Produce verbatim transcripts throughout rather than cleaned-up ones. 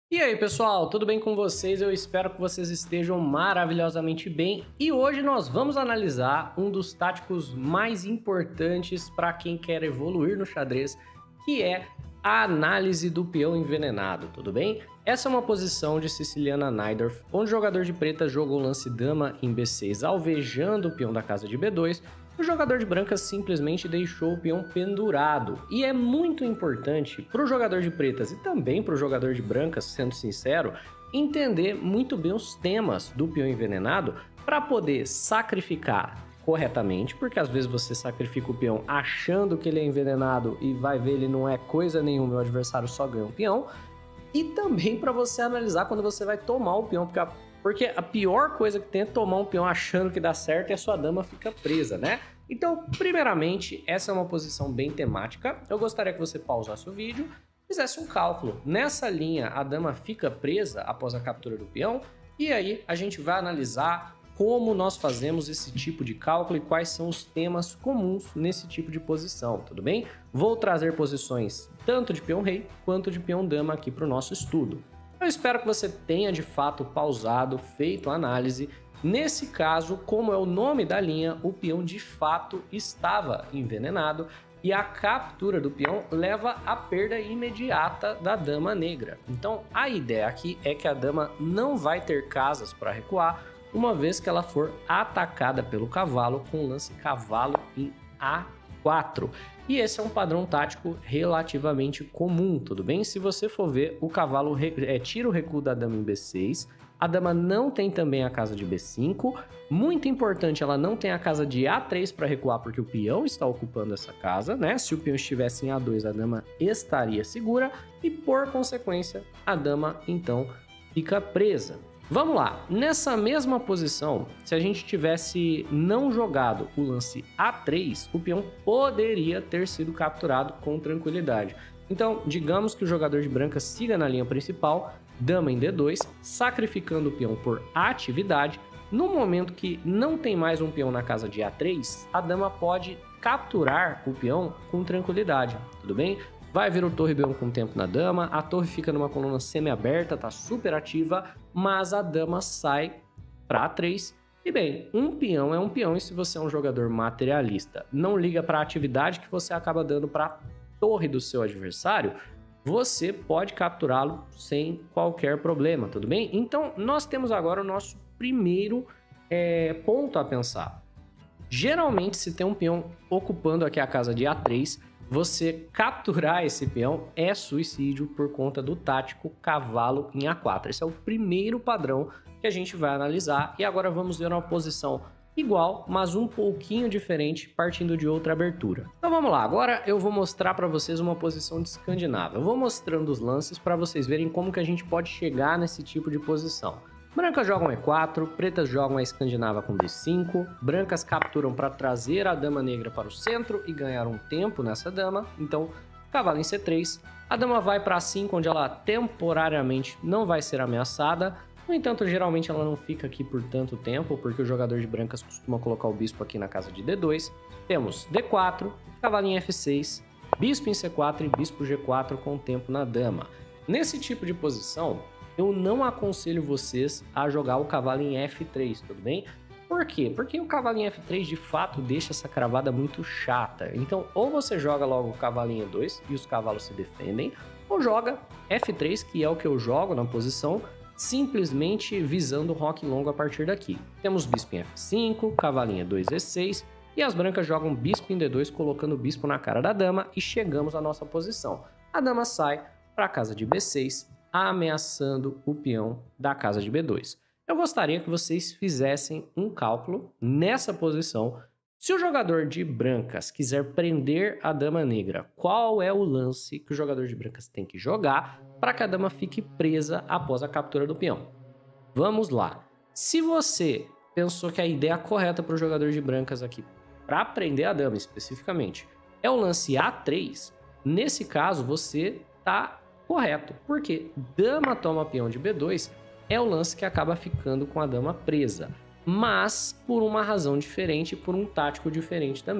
E aí, pessoal, tudo bem com vocês? Eu espero que vocês estejam maravilhosamente bem. E hoje nós vamos analisar um dos táticos mais importantes para quem quer evoluir no xadrez, que é a análise do peão envenenado, tudo bem? Essa é uma posição de Ceciliana Naidorf, onde o jogador de preta jogou o lance dama em B seis, alvejando o peão da casa de B dois. O jogador de brancas simplesmente deixou o peão pendurado. E é muito importante para o jogador de pretas e também para o jogador de brancas, sendo sincero, entender muito bem os temas do peão envenenado para poder sacrificar corretamente, porque às vezes você sacrifica o peão achando que ele é envenenado e vai ver ele não é coisa nenhuma, meu adversário só ganha um peão. E também para você analisar quando você vai tomar o peão, porque a Porque a pior coisa que tem é tomar um peão achando que dá certo e a sua dama fica presa, né? Então, primeiramente, essa é uma posição bem temática. Eu gostaria que você pausasse o vídeo e fizesse um cálculo. Nessa linha, a dama fica presa após a captura do peão. E aí, a gente vai analisar como nós fazemos esse tipo de cálculo e quais são os temas comuns nesse tipo de posição, tudo bem? Vou trazer posições tanto de peão-rei quanto de peão-dama aqui para o nosso estudo. Eu espero que você tenha de fato pausado, feito a análise. Nesse caso, como é o nome da linha, o peão de fato estava envenenado e a captura do peão leva à perda imediata da dama negra. Então a ideia aqui é que a dama não vai ter casas para recuar, uma vez que ela for atacada pelo cavalo com o lance cavalo em A quatro. E esse é um padrão tático relativamente comum, tudo bem? Se você for ver, o cavalo é, tira o recuo da dama em B seis, a dama não tem também a casa de B cinco, muito importante, ela não tem a casa de A três para recuar, porque o peão está ocupando essa casa, né? Se o peão estivesse em A dois, a dama estaria segura e, por consequência, a dama, então, fica presa. Vamos lá, nessa mesma posição, se a gente tivesse não jogado o lance A três, o peão poderia ter sido capturado com tranquilidade. Então, digamos que o jogador de branca siga na linha principal, dama em D dois, sacrificando o peão por atividade. No momento que não tem mais um peão na casa de A três, a dama pode capturar o peão com tranquilidade, tudo bem? Vai vir o torre B um com tempo na dama, a torre fica numa coluna semi-aberta, tá super ativa, mas a dama sai para A três. E bem, um peão é um peão, e se você é um jogador materialista, não liga para a atividade que você acaba dando para a torre do seu adversário, você pode capturá-lo sem qualquer problema, tudo bem? Então, nós temos agora o nosso primeiro é, ponto a pensar. Geralmente, se tem um peão ocupando aqui a casa de A três, você capturar esse peão é suicídio por conta do tático cavalo em A quatro. Esse é o primeiro padrão que a gente vai analisar. E agora vamos ver uma posição igual, mas um pouquinho diferente, partindo de outra abertura. Então vamos lá, agora eu vou mostrar para vocês uma posição de escandinava. Eu vou mostrando os lances para vocês verem como que a gente pode chegar nesse tipo de posição. Brancas jogam E quatro, pretas jogam a escandinava com D cinco, brancas capturam para trazer a dama negra para o centro e ganhar um tempo nessa dama, então cavalo em C três, a dama vai para A cinco, onde ela temporariamente não vai ser ameaçada, no entanto geralmente ela não fica aqui por tanto tempo, porque o jogador de brancas costuma colocar o bispo aqui na casa de D dois, temos D quatro, cavalo em F seis, bispo em C quatro e bispo G quatro com tempo na dama. Nesse tipo de posição, eu não aconselho vocês a jogar o cavalo em F três, tudo bem? Por quê? Porque o cavalo em F três de fato deixa essa cravada muito chata. Então, ou você joga logo o cavalo em E dois e os cavalos se defendem, ou joga F três, que é o que eu jogo na posição, simplesmente visando o roque longo a partir daqui. Temos bispo em F cinco, cavalo em E dois, E seis, e as brancas jogam bispo em D dois, colocando o bispo na cara da dama, e chegamos à nossa posição. A dama sai para a casa de B seis, ameaçando o peão da casa de B dois. Eu gostaria que vocês fizessem um cálculo nessa posição. Se o jogador de brancas quiser prender a dama negra, qual é o lance que o jogador de brancas tem que jogar para que a dama fique presa após a captura do peão? Vamos lá. Se você pensou que a ideia correta para o jogador de brancas aqui, para prender a dama especificamente, é o lance A três, nesse caso você está correto, porque dama toma peão de B dois é o lance que acaba ficando com a dama presa, mas por uma razão diferente, por um tático diferente também.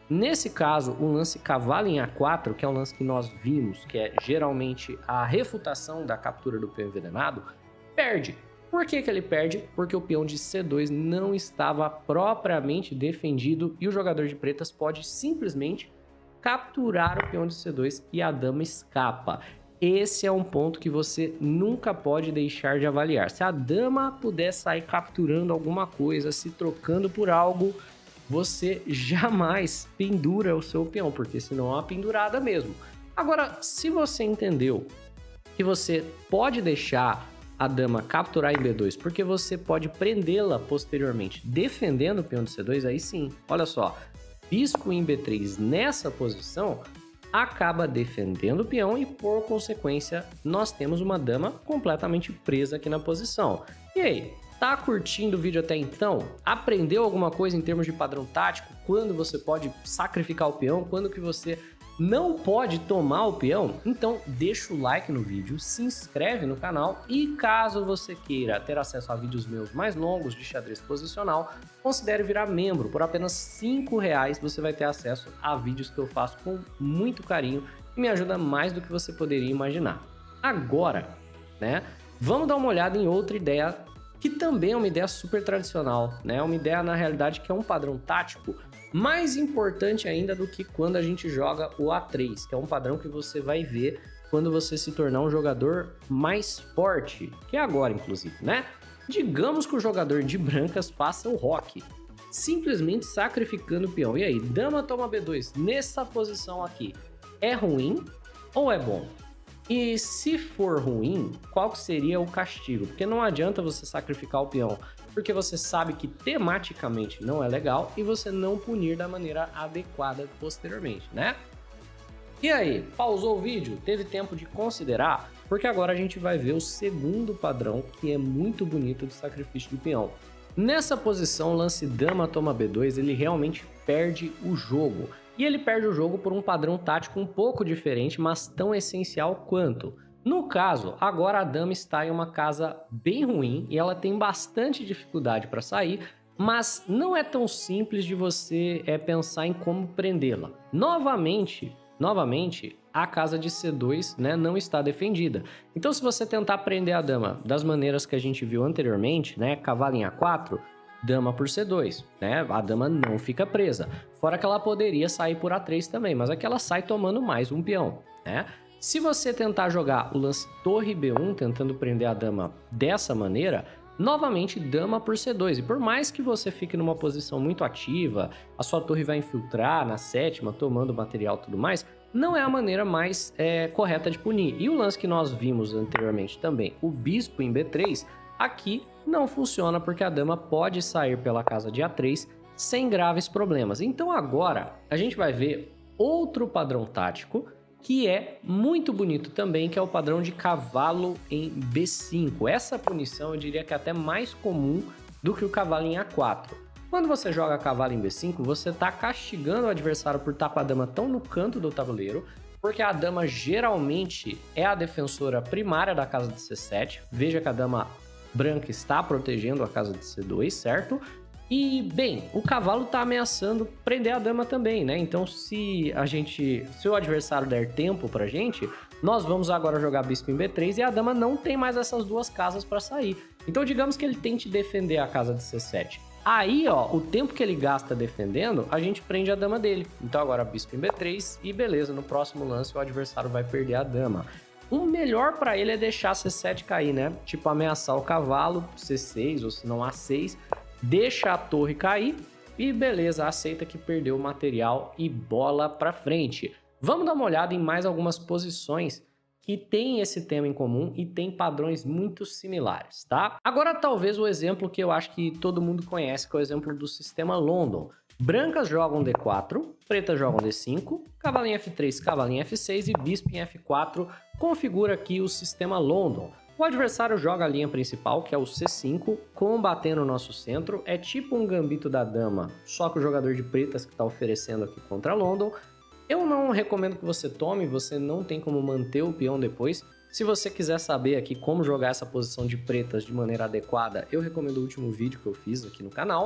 Nesse caso, o lance cavalo em A quatro, que é o lance que nós vimos, que é geralmente a refutação da captura do peão envenenado, perde. Por que que ele perde? Porque o peão de C dois não estava propriamente defendido e o jogador de pretas pode simplesmente capturar o peão de C dois e a dama escapa. Esse é um ponto que você nunca pode deixar de avaliar. Se a dama puder sair capturando alguma coisa, se trocando por algo, você jamais pendura o seu peão, porque senão é uma pendurada mesmo. Agora, se você entendeu que você pode deixar a dama capturar em B dois, porque você pode prendê-la posteriormente defendendo o peão de C dois, aí sim, olha só, bispo em B três nessa posição acaba defendendo o peão e, por consequência, nós temos uma dama completamente presa aqui na posição. E aí? Tá curtindo o vídeo até então? Aprendeu alguma coisa em termos de padrão tático? Quando você pode sacrificar o peão? Quando que você não pode tomar o peão? Então deixa o like no vídeo, se inscreve no canal e caso você queira ter acesso a vídeos meus mais longos de xadrez posicional, considere virar membro. Por apenas cinco reais você vai ter acesso a vídeos que eu faço com muito carinho e me ajuda mais do que você poderia imaginar. Agora, né, vamos dar uma olhada em outra ideia que também é uma ideia super tradicional, né? Uma ideia, na realidade, que é um padrão tático mais importante ainda do que quando a gente joga o A três, que é um padrão que você vai ver quando você se tornar um jogador mais forte, que é agora, inclusive, né? Digamos que o jogador de brancas faça o roque, simplesmente sacrificando o peão. E aí, dama toma B dois nessa posição aqui, é ruim ou é bom? E se for ruim, qual seria o castigo? Porque não adianta você sacrificar o peão, porque você sabe que tematicamente não é legal e você não punir da maneira adequada posteriormente, né? E aí, pausou o vídeo? Teve tempo de considerar? Porque agora a gente vai ver o segundo padrão, que é muito bonito do sacrifício do peão. Nessa posição, o lance dama toma B dois, ele realmente perde o jogo. E ele perde o jogo por um padrão tático um pouco diferente, mas tão essencial quanto. No caso, agora a dama está em uma casa bem ruim e ela tem bastante dificuldade para sair, mas não é tão simples de você é, pensar em como prendê-la. Novamente, novamente, a casa de C dois, né, não está defendida. Então, se você tentar prender a dama das maneiras que a gente viu anteriormente, né, cavalo em A quatro, dama por C dois, né? A dama não fica presa. Fora que ela poderia sair por A três também, mas aqui ela sai tomando mais um peão, né? Se você tentar jogar o lance torre B um, tentando prender a dama dessa maneira, novamente dama por C dois. E por mais que você fique numa posição muito ativa, a sua torre vai infiltrar na sétima, tomando material e tudo mais, não é a maneira mais é, correta de punir. E o lance que nós vimos anteriormente também, o bispo em B três, aqui não funciona porque a dama pode sair pela casa de A três sem graves problemas. Então agora a gente vai ver outro padrão tático que é muito bonito também, que é o padrão de cavalo em B cinco. Essa punição eu diria que é até mais comum do que o cavalo em A quatro. Quando você joga cavalo em B cinco, você está castigando o adversário por estar com a dama tão no canto do tabuleiro, porque a dama geralmente é a defensora primária da casa de C sete. Veja que a dama branca está protegendo a casa de C dois, certo? E, bem, o cavalo está ameaçando prender a dama também, né? Então, se a gente, se o adversário der tempo pra gente, nós vamos agora jogar bispo em B três e a dama não tem mais essas duas casas para sair. Então, digamos que ele tente defender a casa de C sete. Aí, ó, o tempo que ele gasta defendendo, a gente prende a dama dele. Então, agora bispo em B três e beleza, no próximo lance o adversário vai perder a dama. O melhor para ele é deixar C sete cair, né? Tipo, ameaçar o cavalo, C seis ou se não A seis, deixa a torre cair e beleza, aceita que perdeu o material e bola para frente. Vamos dar uma olhada em mais algumas posições que têm esse tema em comum e tem padrões muito similares, tá? Agora, talvez o exemplo que eu acho que todo mundo conhece, que é o exemplo do sistema London. Brancas jogam D quatro, pretas jogam D cinco, cavalo em F três, cavalo em F seis e bispo em F quatro configura aqui o sistema London. O adversário joga a linha principal, que é o C cinco, combatendo o nosso centro. É tipo um gambito da dama, só que o jogador de pretas que está oferecendo aqui contra London. Eu não recomendo que você tome, você não tem como manter o peão depois. Se você quiser saber aqui como jogar essa posição de pretas de maneira adequada, eu recomendo o último vídeo que eu fiz aqui no canal.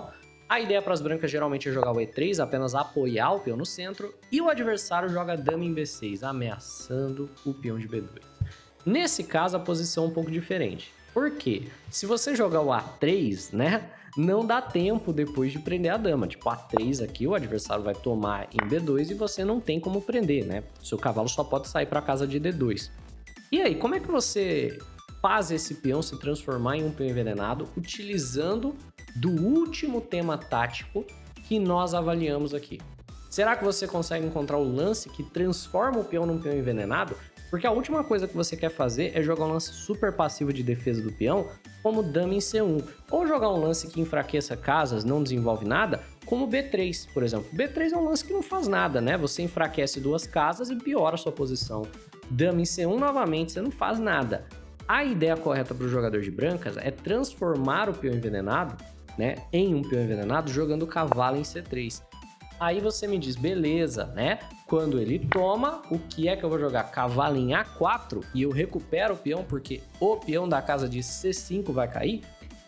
A ideia para as brancas geralmente é jogar o E três, apenas apoiar o peão no centro, e o adversário joga dama em B seis, ameaçando o peão de B dois. Nesse caso, a posição é um pouco diferente. Por quê? Se você jogar o A três, né, não dá tempo depois de prender a dama. Tipo, A três aqui, o adversário vai tomar em B dois e você não tem como prender, né? Seu cavalo só pode sair para casa de D dois. E aí, como é que você faz esse peão se transformar em um peão envenenado utilizando do último tema tático que nós avaliamos aqui? Será que você consegue encontrar o lance que transforma o peão num peão envenenado? Porque a última coisa que você quer fazer é jogar um lance super passivo de defesa do peão, como dama em C um, ou jogar um lance que enfraqueça casas, não desenvolve nada, como B três, por exemplo. B três é um lance que não faz nada, né? Você enfraquece duas casas e piora a sua posição. Dama em C um, novamente, você não faz nada. A ideia correta para o jogador de brancas é transformar o peão envenenado, né, em um peão envenenado jogando o cavalo em C três. Aí você me diz, beleza, né? Quando ele toma, o que é que eu vou jogar? Cavalo em A quatro e eu recupero o peão porque o peão da casa de C cinco vai cair?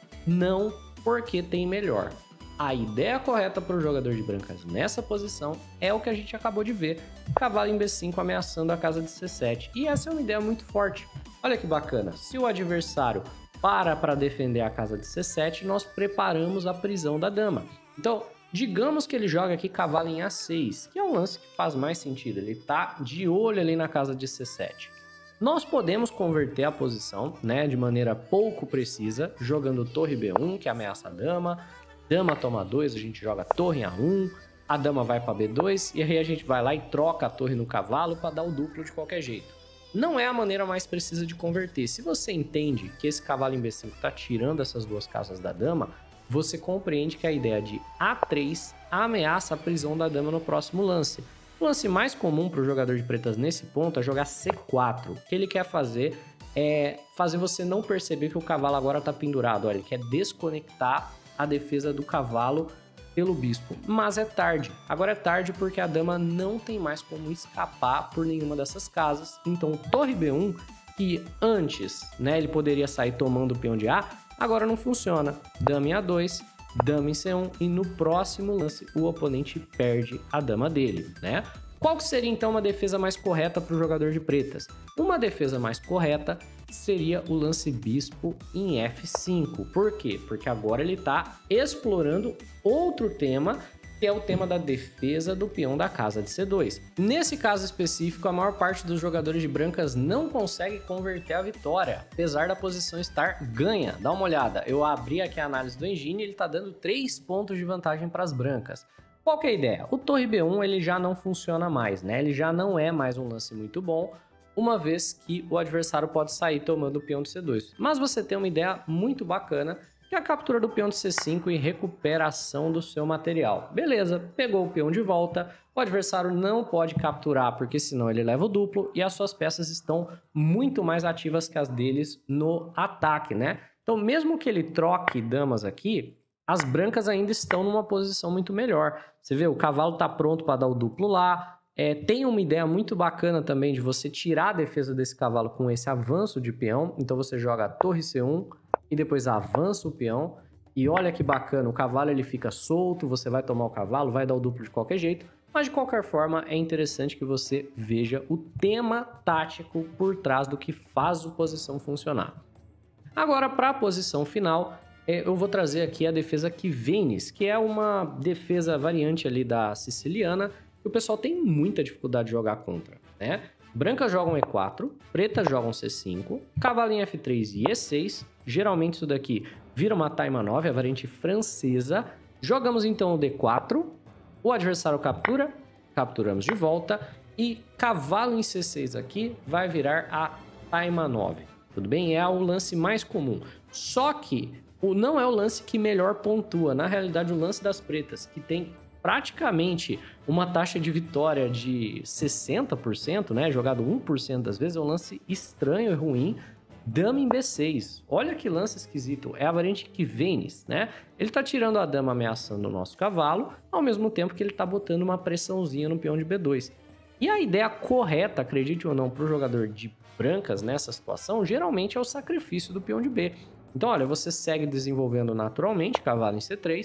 Não, porque tem melhor. A ideia correta para o jogador de brancas nessa posição é o que a gente acabou de ver. Cavalo em B cinco ameaçando a casa de C sete. E essa é uma ideia muito forte. Olha que bacana. Se o adversário para para defender a casa de C sete, nós preparamos a prisão da dama. Então, digamos que ele joga aqui cavalo em A seis, que é um lance que faz mais sentido. Ele tá de olho ali na casa de C sete. Nós podemos converter a posição, né, de maneira pouco precisa, jogando torre B um, que ameaça a dama. Dama toma dois, a gente joga torre em A um. A dama vai para B dois e aí a gente vai lá e troca a torre no cavalo para dar o duplo de qualquer jeito. Não é a maneira mais precisa de converter. Se você entende que esse cavalo em B cinco está tirando essas duas casas da dama, você compreende que a ideia de A três ameaça a prisão da dama no próximo lance. O lance mais comum para o jogador de pretas nesse ponto é jogar C quatro. O que ele quer fazer é fazer você não perceber que o cavalo agora está pendurado. Olha, ele quer desconectar a defesa do cavalo pelo bispo. Mas é tarde. Agora é tarde porque a dama não tem mais como escapar por nenhuma dessas casas. Então, torre B um, que antes, né, ele poderia sair tomando o peão de A, agora não funciona. Dama em A dois, dama em C um e no próximo lance o oponente perde a dama dele, né? Qual que seria então uma defesa mais correta para o jogador de pretas? Uma defesa mais correta seria o lance bispo em F cinco. Por quê? Porque agora ele está explorando outro tema, que é o tema da defesa do peão da casa de C dois. Nesse caso específico, a maior parte dos jogadores de brancas não consegue converter a vitória, apesar da posição estar ganha. Dá uma olhada, eu abri aqui a análise do engine e ele está dando três pontos de vantagem para as brancas. Qual que é a ideia? O torre B um ele já não funciona mais, né? Ele já não é mais um lance muito bom, uma vez que o adversário pode sair tomando o peão de C dois. Mas você tem uma ideia muito bacana, que é a captura do peão de C cinco e recuperação do seu material. Beleza, pegou o peão de volta, o adversário não pode capturar, porque senão ele leva o duplo, e as suas peças estão muito mais ativas que as deles no ataque, né? Então, mesmo que ele troque damas aqui, as brancas ainda estão numa posição muito melhor. Você vê, o cavalo está pronto para dar o duplo lá. É, tem uma ideia muito bacana também de você tirar a defesa desse cavalo com esse avanço de peão. Então você joga a torre C um e depois avança o peão. E olha que bacana, o cavalo ele fica solto, você vai tomar o cavalo, vai dar o duplo de qualquer jeito. Mas de qualquer forma é interessante que você veja o tema tático por trás do que faz a posição funcionar. Agora para a posição final, eu vou trazer aqui a defesa Kivênis, que é uma defesa variante ali da siciliana, que o pessoal tem muita dificuldade de jogar contra, né? Brancas jogam E quatro, pretas jogam C cinco, cavalo em F três e E seis, geralmente isso daqui vira uma taima nove, a variante francesa. Jogamos então o D quatro, o adversário captura, capturamos de volta, e cavalo em C seis aqui vai virar a taima nove, tudo bem? É o lance mais comum, só que não é o lance que melhor pontua. Na realidade, o lance das pretas, que tem praticamente uma taxa de vitória de sessenta por cento, né? Jogado um por cento das vezes, é um lance estranho e ruim. Dama em B seis. Olha que lance esquisito. É a variante Kivênis, né? Ele tá tirando a dama ameaçando o nosso cavalo, ao mesmo tempo que ele tá botando uma pressãozinha no peão de B dois. E a ideia correta, acredite ou não, para o jogador de brancas nessa situação, geralmente é o sacrifício do peão de B. Então, olha, você segue desenvolvendo naturalmente, cavalo em C três,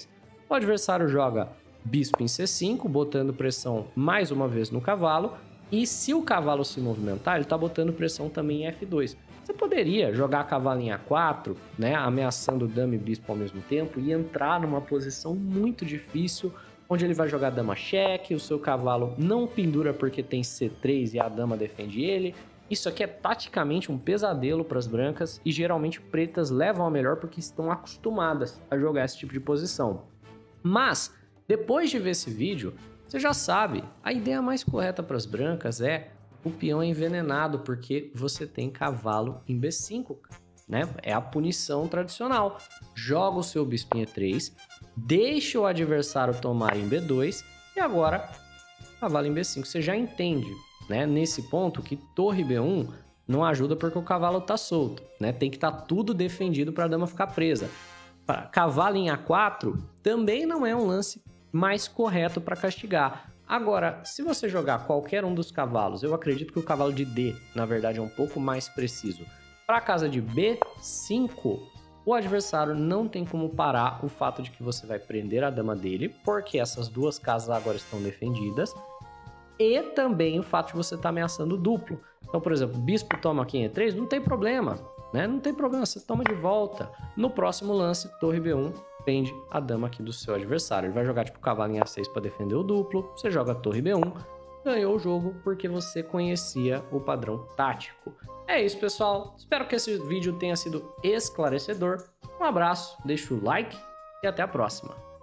O adversário joga bispo em C cinco, botando pressão mais uma vez no cavalo. E se o cavalo se movimentar, ele está botando pressão também em F dois. Você poderia jogar cavalo em A quatro, né, ameaçando dama e bispo ao mesmo tempo e entrar numa posição muito difícil, onde ele vai jogar dama cheque, o seu cavalo não pendura porque tem C três e a dama defende ele. Isso aqui é taticamente um pesadelo para as brancas e geralmente pretas levam a melhor porque estão acostumadas a jogar esse tipo de posição. Mas, depois de ver esse vídeo, você já sabe, a ideia mais correta para as brancas é o peão é envenenado porque você tem cavalo em B cinco, né? É a punição tradicional. Joga o seu bispo em E três, deixa o adversário tomar em B dois e agora cavalo em B cinco. Você já entende, né, nesse ponto que torre B um não ajuda porque o cavalo está solto, né? Tem que estar tá tudo defendido para a dama ficar presa. Cavalo em A quatro também não é um lance mais correto para castigar. Agora, se você jogar qualquer um dos cavalos, eu acredito que o cavalo de D, na verdade, é um pouco mais preciso. Para a casa de B cinco, o adversário não tem como parar o fato de que você vai prender a dama dele, porque essas duas casas agora estão defendidas, e também o fato de você estar tá ameaçando duplo. Então, por exemplo, bispo toma aqui em E três, não tem problema, né? Não tem problema, você toma de volta. No próximo lance, torre B um, prende a dama aqui do seu adversário. Ele vai jogar tipo cavalo em A seis para defender o duplo, você joga a torre B um, ganhou o jogo porque você conhecia o padrão tático. É isso, pessoal. Espero que esse vídeo tenha sido esclarecedor. Um abraço, deixa o like e até a próxima.